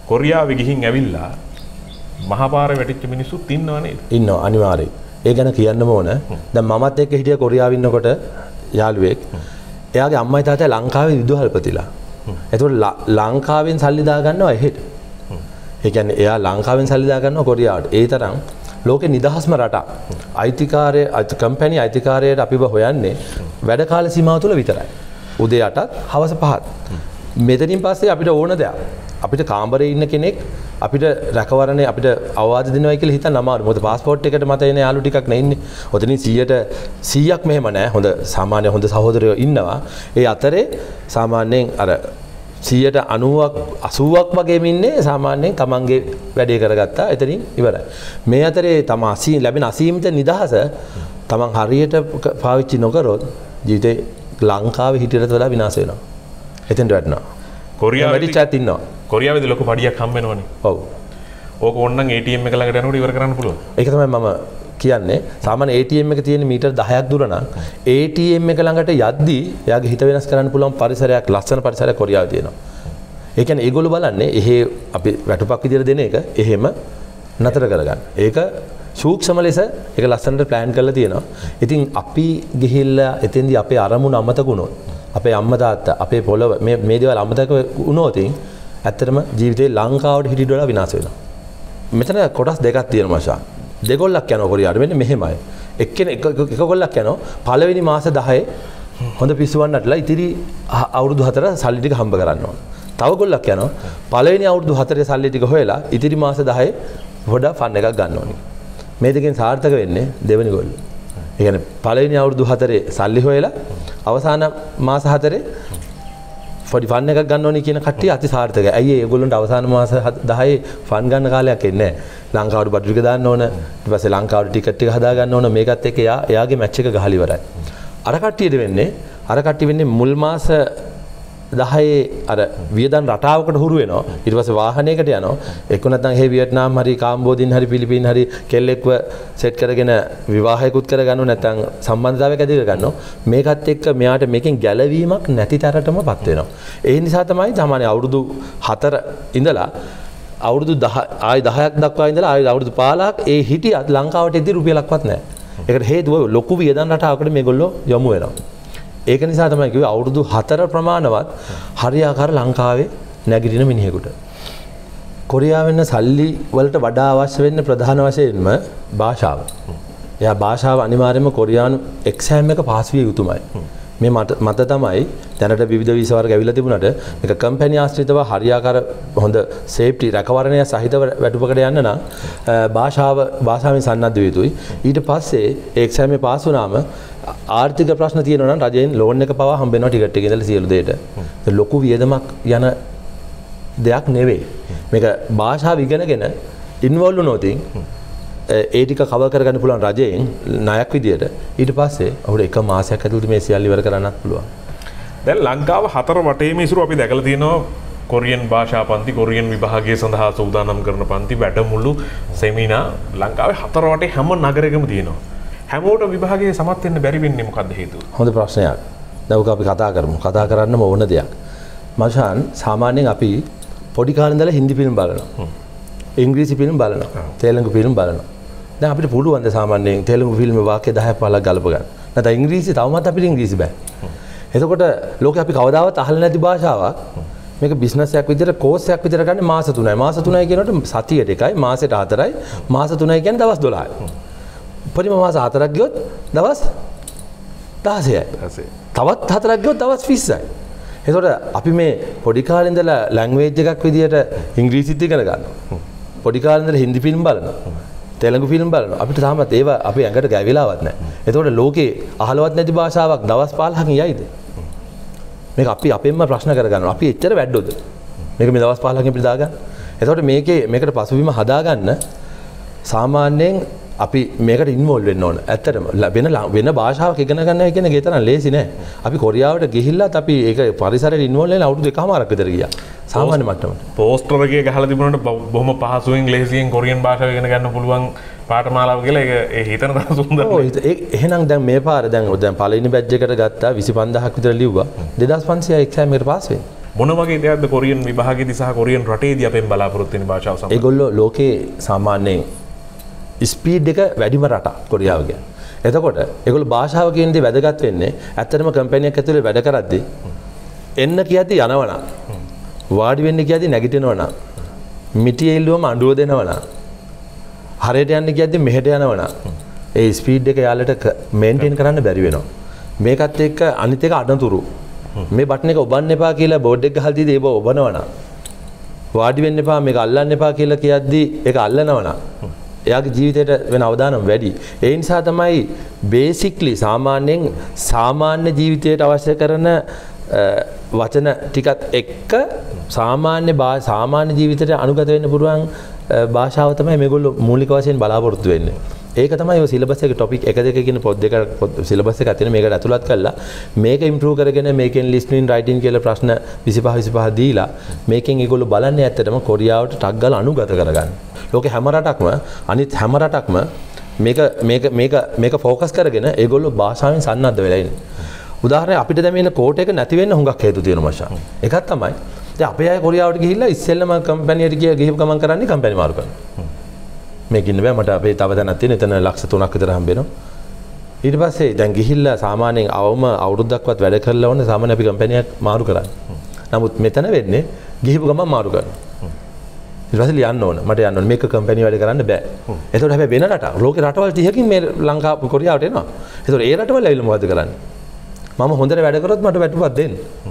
කොරියාවේ ගිහින් ඇවිල්ලා මහපාරේ වැටිච්ච මිනිස්සුත් ඉන්නව නේද? ඉන්නවා අනිවාර්යයෙන්. ඒ ගැන කියන්නම ඕන. දැන් මමත් එක්ක හිටිය කොරියාවේ ඉන්නකොට යාළුවෙක්. එයාගේ අම්මයි තාත්තයි ලංකාවේ විදුහල්පතිලා. එතකොට ලංකාවෙන් සල්ලි දා ගන්නවා එහෙට. ඒ කියන්නේ එයා ලංකාවෙන් සල්ලි දා ගන්නවා කොරියාවට. ඒ තරම් ලෝකේ නිදහස්ම රටක්. කම්පැනි අයිතිකාරයට අපිව හොයන්නේ වැඩ කාල සීමාව තුළ විතරයි. උදේ 8ත් හවස 5ත්. මෙතනින් පස්සේ අපිට ඕන දෙයක්. අපිට කාමරේ ඉන්න කෙනෙක් අපිට රැකවරණේ අපිට අවවාද දෙනවා කියලා හිතන්න අමාරුයි. මොකද પાස්පෝර්ට් එකට මත එන යාළු ටිකක් නේ ඉන්නේ. ඔතනින් 100ක් මෙහෙම නෑ. හොඳ සාමාන්‍ය හොඳ සහෝදරයෝ ඉන්නවා. ඒ අතරේ සාමාන්‍යයෙන් අර 90ක් 80ක් වගේම ඉන්නේ සාමාන්‍යයෙන් තමන්ගේ වැඩේ කරගත්තා. එතනින් ඉවරයි. මේ අතරේ ලැබෙන අසීමිත නිදහස තමන් හරියට පාවිච්චි නොකරොත් ජීවිතේ ලංකාවේ හිටියට වඩා විනාශ වෙනවා. එතෙන්ට වැටෙනවා. කොරියාවේ ඉන්නවා. කොරියාවේදී ලොකු පඩියක් හම්බ වෙනවනේ. ඔව්. ඕක ඕනනම් ATM එක ළඟට යනකොට ඉවර කරන්න පුළුවන්. ඒක තමයි මම කියන්නේ. සාමාන්‍ය ATM එක තියෙන මීටර් 10ක් දුර නම් ATM එක ළඟට යද්දී එයාගේ හිත වෙනස් කරන්න පුළුවන් පරිසරයක් ලස්සන පරිසරයක් කොරියාවේ තියෙනවා. ඒ කියන්නේ ඒගොල්ලෝ බලන්නේ එහෙ අපි වැටුපක් විදියට දෙන එක එහෙම නතර කරගන්න. ඒක සූක්ෂම ලෙස ඒක ලස්සනට ප්ලෑන් කරලා තියෙනවා. ඉතින් අපි ගිහිල්ලා එතෙන්දී අපේ අරමුණ අමතක වුණොත් අපේ අම්මා තාත්තා අපේ පොළව මේ දේවල් අමතක වුණොත් ඇත්තටම ජීවිතේ ලංකාවට හිටිට වඩා විනාශ වෙනවා. මෙතන කොටස් දෙකක් තියෙනවා මාෂා. දෙගොල්ලක් යනවා කොරියාවට. මෙන්න මෙහෙමයි. එක ගොල්ලක් යනවා පළවෙනි මාස 10 හොඳ පිස්සුවන්නටලා ඉතිරි අවුරුදු 4 සල්ලි ටික හම්බ කරන්න ඕන. තව ගොල්ලක් යනවා පළවෙනි අවුරුදු 4 සල්ලි ටික හොයලා ඉතිරි මාස 10 පොඩ ෆන් එකක් ගන්න ඕනේ. මේ දෙකෙන් සාර්ථක වෙන්නේ දෙවෙනි ගොල්ලෝ. ඒ කියන්නේ පළවෙනි අවුරුදු 4 සල්ලි හොයලා අවසාන මාස 4 පොඩි ෆන් එකක් ගන්න ඕනේ කියන කට්ටිය අති සාර්ථකයි. ඇයි ඒගොල්ලන්ට අවසාන මාස 10 ෆන් ගන්න කාලයක් එන්නේ නැහැ. ලංකාවට බඩු ටික දාන්න ඕන. ඊට පස්සේ ලංකාවට ටිකට් ටික හදා ගන්න ඕන. මේකත් එක්ක එයාගේ මැච් එක ගහලා ඉවරයි. අර කට්ටියට වෙන්නේ මුල් මාස 10 අර වියදම් රටාවකට හුරු වෙනවා. ඊට පස්සේ වාහනයකට යනවා. එක්ක නැත්නම් හේ වියට්නාම් හරි කාම්බෝදින් හරි පිලිපීන් හරි කෙල්ලෙක්ව සෙට් කරගෙන විවාහයකුත් කරගන්නව නැත්නම් සම්බන්ධතාවයක් ඇති කරගන්නවා. මේකත් එක්ක මෙයාට මේකෙන් ගැලවීමක් නැති තරටමපත් වෙනවා. ඒ නිසා තමයි සාමාන්‍ය අවුරුදු 4 ඉඳලා අවුරුදු 10ක් දක්වා ඉඳලා අවුරුදු 15ක් ඒ හිටියත් ලංකාවට එද්දි රුපියලක්වත් නැහැ. ඒකට හේතුව ලොකු වියදම් රටාවකට මේගොල්ලෝ යොමු වෙනවා. ඒක නිසා තමයි කිව්වේ අවුරුදු 4 ප්‍රමාණවත් හරියාකාර ලංකාවේ නැගිටින මිනිහෙකුට. කොරියාවෙන් සල්ලි වලට වඩා අවශ්‍ය වෙන්නේ ප්‍රධාන වශයෙන්ම භාෂාව. එයා භාෂාව අනිවාර්යයෙන්ම කොරියානු එක්සෑම් එක පාස් විය යුතුමයි. මේ මත තමයි දැනට විවිධ වීසා වර්ග ඇවිල්ලා තිබුණාට මේක කම්පැනි ආශ්‍රිතව හරියාකාර හොඳ සේෆ්ටි රැකවරණය සහිතව වැටුපකට යන්න නම් භාෂාවෙන් සන්නද්ධ විය යුතුයි. ඊට පස්සේ ඒ එක්සෑම් එක පාස් වුණාම ආර්ථික ප්‍රශ්න තියෙනවා නම් රජයෙන් ලෝන් එක පවා හම්බ වෙනවා ටිකට් එකේ ඉඳලා සියලු දෙයට. ඒක ලොකු වියදමක් යන දෙයක් නෙවෙයි. මේක භාෂාව ඉගෙනගෙන ඉන්වෝල්ව් වුණොත් ඒ ටික කවර් කරගන්න පුළුවන් රජයෙන් ණයක් විදියට ඊට පස්සේ අපිට එක මාසයක් ඇතුළත මේ සියල්ල ඉවර කරන්නත් පුළුවන්. දැන් ලංකාව 4 වටේම ඉසුරු අපි දැකලා තියෙනවා කොරියන් භාෂා පන්ති කොරියන් විභාගය සඳහා සූදානම් කරන පන්ති වැඩමුළු සෙමිනා ලංකාවේ 4 වටේ හැම නගරයකම තියෙනවා. හැමෝටම විභාගයේ සමත් වෙන්න බැරි වෙන්නේ මොකද්ද හේතුව? හොඳ ප්‍රශ්නයක්. දැන් ඔක අපි කතා කරමු. කතා කරන්නම ඕන දෙයක්. මචාන් සාමාන්‍යයෙන් අපි පොඩි කාලේ ඉඳලා හින්දි ෆිල්ම් බලනවා. ඉංග්‍රීසි ෆිල්ම් බලනවා. තේලුගු ෆිල්ම් බලනවා. දැන් අපිට පුළුවන් ද සාමාන්‍යයෙන් තේලුගු ෆිල්ම් වාක්‍ය 10ක් 15ක් ගලප ගන්න. නැත්නම් ඉංග්‍රීසි තවමත් අපිට ඉංග්‍රීසි බෑ. එතකොට ලෝකේ අපි කවදාවත් අහලා නැති භාෂාවක් මේක බිස්නස් එකක් විදිහට කෝස් එකක් විදිහට ගන්න මාස 3යි. මාස 3යි කියනකොට සතියට එකයි මාසෙට 4යි. මාස 3යි කියන්නේ දවස් 12යි. උපරිම මාස 4ක් ගියොත් දවස් 16යි. තවත් 4ක් ගියොත් දවස් 20යි. එතකොට අපි මේ පොඩි කාලේ ඉඳලා ලැන්ග්වේජ් එකක් විදිහට ඉංග්‍රීසිත් ඉගෙන ගන්නවා. පොඩි කාලේ ඉඳලා හින්දි ෆිල්ම් බලනවා. තෙලුගු ෆිල්ම් බලනවා. අපිට තාමත් ඒවා අපි ඇඟට ගෑවිලාවත් නැහැ. එතකොට ලෝකේ අහලවත් නැති භාෂාවක් දවස් 15කින් යයිද? මේක අපි අපෙන්ම ප්‍රශ්න කරගන්නවා. අපි එච්චර වැඩොද? මේක මේ දවස් 15කින් අපිට දාගන්න. එතකොට මේකට පසුබිම හදාගන්න සාමාන්‍යයෙන් අපි මේකට ඉන්වෝල්ව් වෙන්න ඕන. ඇත්තටම වෙන භාෂාවක් ඉගෙන ගන්න කියන එක තරම් ලේසි නෑ. අපි කොරියාවට ගිහිල්ලත් අපි ඒක පරිසරයට ඉන්වෝල්ව් වෙලා අවුරුදු 1කමාරක් විතර ගියා. සාමාන්‍ය මට්ටමට. පෝස්ටර් එකේ ගහලා තිබුණාට බොහොම පහසුවෙන් ලේසියෙන් කොරියන් භාෂාව ඉගෙන ගන්න පුළුවන් පාඨමාලාව කියලා ඒක ඒ හිතන තරම් සුන්දරයි. ඔව් එහෙනම් දැන් මේ පාර දැන් පළවෙනි බැච් එකට ගත්තා 25000ක් විතර ලිව්වා. 2500 එක්සෑම් එකට පාස් වෙන්නේ. මොන වගේ දෙයක්ද කොරියන් විභාගයේදී සහ කොරියන් රටේදී අපෙන් බලාපොරොත්තු වෙන භාෂාව සම්බන්ධව? ඒගොල්ලෝ ලෝකේ සාමාන්‍යයෙන් ස්පීඩ් එක වැඩිම රටක් කොරියාව කියන්නේ. එතකොට ඒගොල්ලෝ භාෂාව කියන දේ වැදගත් වෙන්නේ ඇත්තටම කම්පැනියක් ඇතුලේ වැඩ කරද්දී එන්න කියද්දි යනවනම් වාඩි වෙන්න කියද්දි නැගිටිනවනම් මිටි එල්ලුවම අඬුව දෙනවනම් හරියට යන්න කියද්දි මෙහෙට යනවනම් ඒ ස්පීඩ් එක යාලට මේන්ටේන් කරන්න බැරි වෙනවා. මේකත් එක්ක අනිත් එක අඩතුරු. මේ බටන් එක ඔබන්න එපා කියලා බෝඩ් එක ගහලා දීදී ඒක ඔබනවනම් වාඩි වෙන්න එපා මේක අල්ලන්න එපා කියලා කියද්දි ඒක අල්ලනවනම් එයාගේ ජීවිතයට වෙන අවදානම් වැඩි. ඒ නිසා තමයි බේසික්ලි සාමාන්‍යයෙන් සාමාන්‍ය ජීවිතයට අවශ්‍ය කරන වචන ටිකත් එක්ක සාමාන්‍ය ජීවිතයට අනුගත වෙන්න පුළුවන් භාෂාව තමයි මේගොල්ලෝ මූලික වශයෙන් බලාපොරොත්තු වෙන්නේ. ඒක තමයි ඔය සිලබස් එකේ ටොපික් 1 2 කියන පොත් දෙක සිලබස් එක අතරින් මේකට ඇතුළත් කරලා මේක ඉම්ප්‍රූව් කරගෙන මේකෙන් ලිස්නින් රයිටින් කියලා ප්‍රශ්න 25 දීලා මේකෙන් ඒගොල්ලෝ බලන්නේ ඇත්තටම කොරියාවට ටක් ගාලා අනුගත කරගන්න. ලෝකේ හැම රටක්ම අනිත් හැම රටක්ම මේක ફોකස් කරගෙන ඒගොල්ලෝ භාෂාවෙන් සන්නද්ධ වෙලා ඉන්නේ. උදාහරණයක් අපිට දැන් මේ කෝට් එක නැති වෙන්න හුඟක් හේතු තියෙනවා මචං. එකක් තමයි දැන් අපේ අය කොරියාවට ගිහිල්ලා ඉස්සෙල්ලම කම්පැනියට ගිහින් ගමන් කරන්නේ කම්පැනි මාරු කරනවා. මේක ඉන්න බෑ මට අපේ තව දැනක් තියෙන එතන ලක්ෂ 3ක් විතර හම්බ වෙනවා. ඊට පස්සේ දැන් ගිහිල්ලා සාමාන්‍යයෙන් අවම අවුරුද්දක්වත් වැඩ කරලා වුණ සාමාන්‍ය අපි කම්පැනියක් මාරු කරන්නේ. නමුත් මෙතන වෙන්නේ ගිහිපු ගමන් මාරු කරනවා. ඊට පස්සේ ලියන්න ඕන මට යන්න ඕන මේක කම්පැනි වැඩ කරන්න බෑ. ඒතකොට හැබැයි වෙන රට ලෝකේ රටවල් 30කින් මේ ලංකාව කොරියාවට එනවා. ඒතකොට ඒ රටවල් ඇවිල්ලා මොකද කරන්නේ? මම හොඳට වැඩ කරොත් මට වැටුපක් දෙන්න.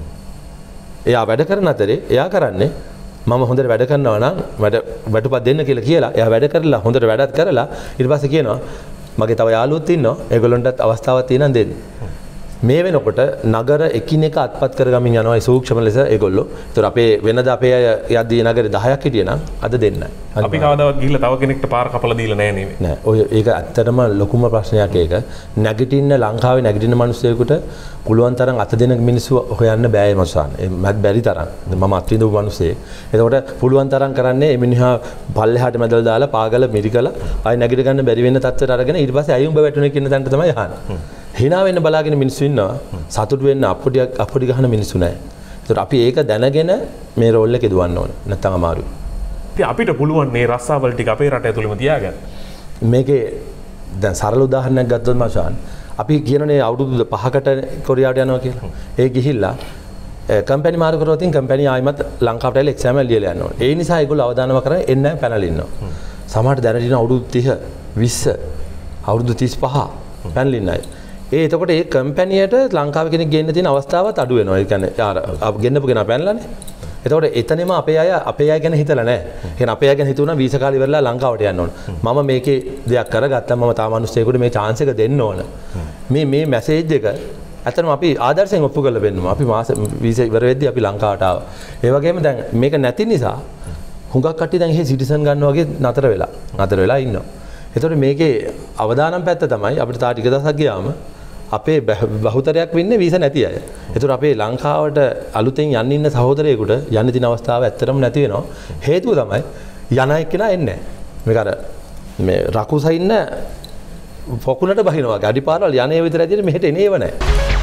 එයා වැඩ කරන අතරේ එයා කරන්නේ මම හොඳට වැඩ කරනවා නම් වැටුපක් දෙන්න කියලා එයා වැඩ කරලා හොඳට වැඩත් කරලා ඊට පස්සේ කියනවා මගේ තව යාළුවොත් ඉන්නවා ඒගොල්ලන්ටත් අවස්ථාවක් තියෙනවා දෙන්න. මේ වෙනකොට නගර එකිනෙක අත්පත් කරගමින් යනවා ඒ සූක්ෂම ලෙස ඒගොල්ලෝ. ඒතර අපේ වෙනද අපේ අය යද්දී නගරේ 10ක් හිටියේ නම් අද දෙන්නයි. අපි කවදාවත් ගිහිල්ලා තව කෙනෙක්ට පාර කපලා දීලා නැහැ නේ. නෑ. ඔය ඒක ඇත්තටම ලොකුම ප්‍රශ්නයක් ඒක. නැගිටින්න ලංකාවේ නැගිටින්න මිනිස්සුයෙකුට පුළුවන් තරම් අත දෙන මිනිස්සු හොයන්න බෑ මසාන. මත් බැරි තරම්. මම අත්විඳපු මිනිස්සෙක්. එතකොට පුළුවන් තරම් කරන්නේ මේ මිනිහා පල්ලෙහාට මැදලා දාලා පාගල මිරිකලා ආයි නැගිට ගන්න බැරි වෙන තත්ත්වයට අරගෙන ඊට පස්සේ අයුම්බ වැටුනේ කියන තැනට තමයි යහන්නේ. හිනා වෙන්න බලාගෙන මිනිස්සු ඉන්නවා. සතුටු වෙන්න අප්පුඩි ගහන මිනිස්සු නැහැ. ඒතකොට අපි ඒක දැනගෙන මේ රෝල් එකේ දුවන්න ඕන. නැත්නම් අමාරුයි. ඉතින් අපිට පුළුවන් මේ රස්සාවල් ටික අපේ රට ඇතුළෙම තියාගන්න. මේකේ දැන් සරල උදාහරණයක් ගත්තොත් මාෂාන් අපි කියනනේ අවුරුදු 5කට කොරියාවට යනවා කියලා. ඒ ගිහිල්ලා කම්පැනි මාරු කරොත් කම්පැනි ආයිමත් ලංකාවට ඇවිල්ලා එක්සෑම් එක ලියලා යනවා. ඒ නිසා ඒගොල්ලෝ අවදානම කරගෙන එන්න පැනලා ඉන්නවා. සමහරට දැනට ඉන්න අවුරුදු 30 20 අවුරුදු 35 පැනලා ඉන්නයි. එතකොට ඒ කම්පැනියට ලංකාවේ කෙනෙක් ගේන්න තියෙන අවස්ථාවත් අඩු වෙනවා. ඒ කියන්නේ ගෙන්නපු කෙනා පැනලානේ. එතකොට එතනම අපේ අය ගැන හිතලා නැහැ. කියන්නේ අපේ අය ගැන හිතුණා වීසා කාලේ ඉවරලා ලංකාවට යන්න ඕන. මම මේකේ දෙයක් කරගත්තා මම තා මිනිස්සෙකුට මේ chance එක දෙන්න ඕන. මේ මැසේජ් එක ඇත්තටම අපි ආදර්ශයෙන් ඔප්පු කරලා බෙන්නවා. අපි මාස වීසා ඉවර වෙද්දී අපි ලංකාවට ආවා. ඒ වගේම දැන් මේක නැති නිසා හුඟක් කට්ටිය දැන් එහෙ සිටිසන් ගන්නවා වගේ නතර වෙලා ඉන්නවා. එතකොට මේකේ අවදානම් පැත්ත තමයි අපිට තා ටික දවසක් ගියාම අපේ බහුතරයක් වෙන්නේ වීසා නැති අය. ඒතර අපේ ලංකාවට අලුතෙන් යන්න ඉන්න සහෝදරයෙකුට යන්න තියෙන අවස්ථාව ඇත්තටම නැති වෙනවා. හේතුව තමයි යන එක්කෙනා එන්නේ නැහැ. මේක අර මේ රකුස ඉන්න පොකුණට බහිනවා. අඩිපාරවල් යන්නේ විතර ඇදිට මෙහෙට එනේව නැහැ.